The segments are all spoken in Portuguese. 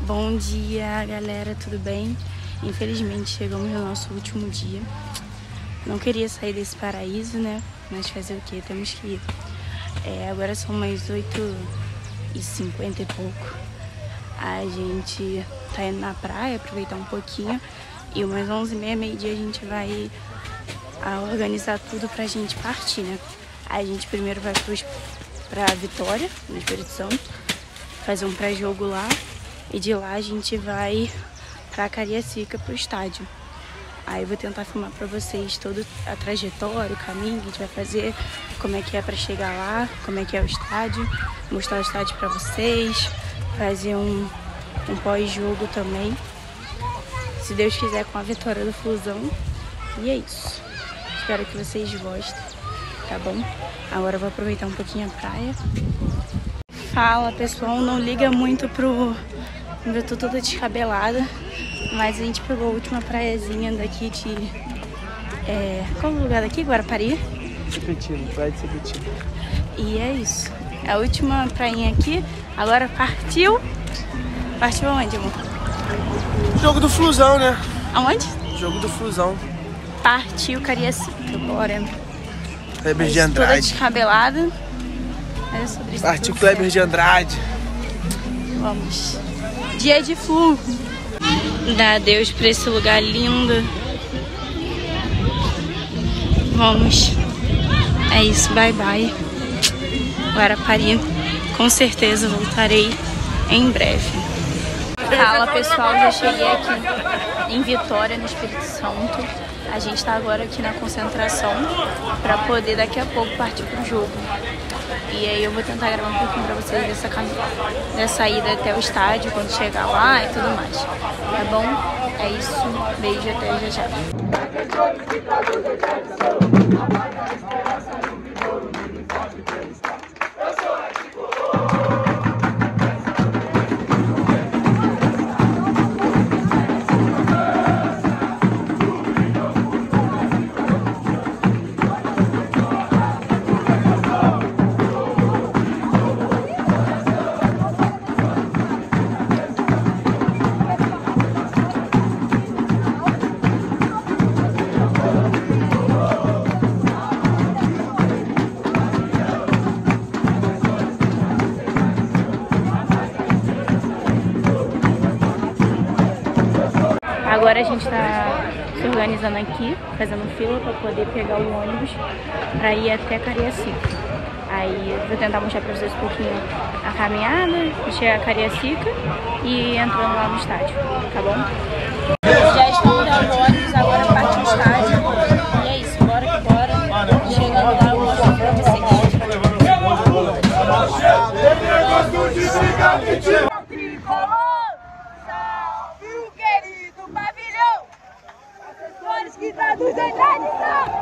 Bom dia, galera, tudo bem? Infelizmente chegamos no nosso último dia. Não queria sair desse paraíso, né? Mas fazer o quê? Temos que ir. Agora são mais 8h50 e pouco. A gente tá indo na praia, aproveitar um pouquinho. E umas 11h30, meio-dia, a gente vai organizar tudo pra gente partir, né? A gente primeiro vai pra Vitória, no Espírito Santo, fazer um pré-jogo lá. E de lá a gente vai pra Cariacica, pro estádio. Aí eu vou tentar filmar pra vocês toda a trajetória, o caminho que a gente vai fazer, como é que é pra chegar lá, como é que é o estádio, mostrar o estádio pra vocês, fazer um pós-jogo também, se Deus quiser, com a vitória do Flusão. E é isso. Espero que vocês gostem, tá bom? Agora eu vou aproveitar um pouquinho a praia. Fala, pessoal, não liga muito pro... Eu tô toda descabelada, mas a gente pegou a última praiazinha daqui de... Qual é o lugar daqui? Guarapari? Sepetino, praia de Sepetino. E é isso. A última prainha aqui. Agora partiu. Partiu aonde, amor? Jogo do Flusão, né? Aonde? Jogo do Flusão. Partiu Cariacica, bora. Kleber de Andrade. Toda descabelada. É sobre isso. Partiu Kleber de Andrade. Vamos. Dia de Flu. Dá adeus pra esse lugar lindo. Vamos. É isso, bye bye. Guarapari. Com certeza voltarei em breve. Fala, pessoal, já cheguei aqui em Vitória, no Espírito Santo. A gente tá agora aqui na concentração pra poder daqui a pouco partir pro jogo. E aí eu vou tentar gravar um pouquinho pra vocês dessa ida até o estádio, quando chegar lá e tudo mais. Tá bom? É isso. Beijo, até já já. Agora a gente tá se organizando aqui, fazendo fila para poder pegar o ônibus para ir até Cariacica. Aí eu vou tentar mostrar para vocês um pouquinho a caminhada, chegar a Cariacica e entrando lá no estádio, tá bom? Já estamos dando ônibus, agora parte o estádio. E é isso, bora que bora. Chegando lá eu mostro para vocês. Que traduzem tradição!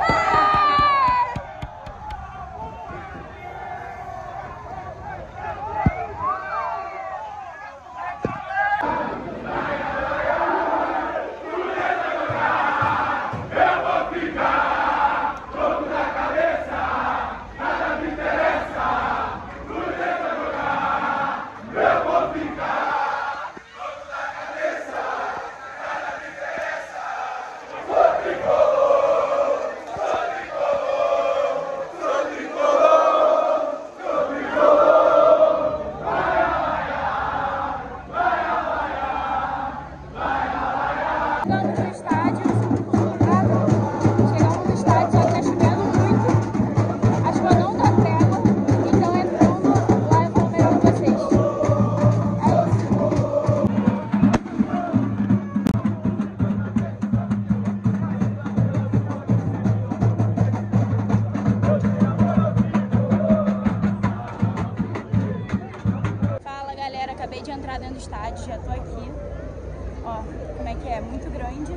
Acabei de entrar dentro do estádio, já tô aqui. Ó, como é que é? Muito grande.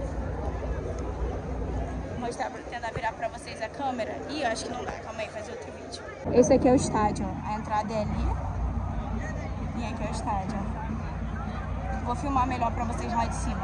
Vou mostrar, tentar virar pra vocês a câmera. Ih, eu acho que não dá, calma aí, fazer outro vídeo. Esse aqui é o estádio, ó. A entrada é ali. E aqui é o estádio, ó. Vou filmar melhor pra vocês lá de cima.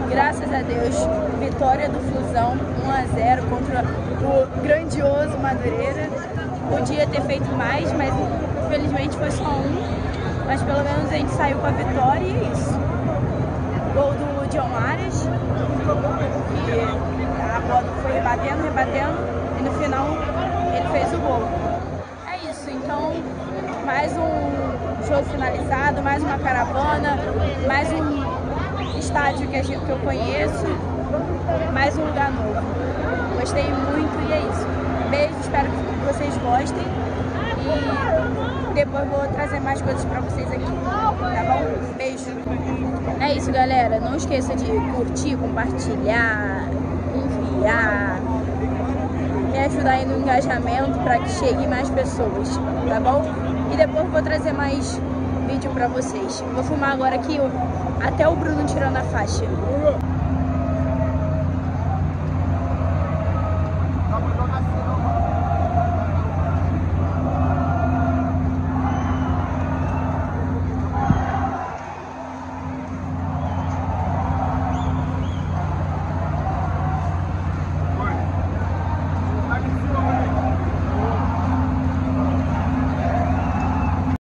Graças a Deus, vitória do Flusão, 1-0 contra o grandioso Madureira. Podia ter feito mais, mas infelizmente foi só um. Mas pelo menos a gente saiu com a vitória e é isso. Gol do John Arias. E a bola foi rebatendo e no final ele fez o gol. É isso, então mais um jogo finalizado, mais uma caravana, mais um estádio que eu conheço, mais um lugar novo. Gostei muito e é isso. Beijo, espero que vocês gostem e depois vou trazer mais coisas pra vocês aqui, tá bom? Beijo! É isso, galera. Não esqueça de curtir, compartilhar, enviar, me ajudar aí no engajamento para que chegue mais pessoas, tá bom? E depois vou trazer mais vídeo pra vocês. Vou filmar agora aqui até o Bruno tirando a faixa.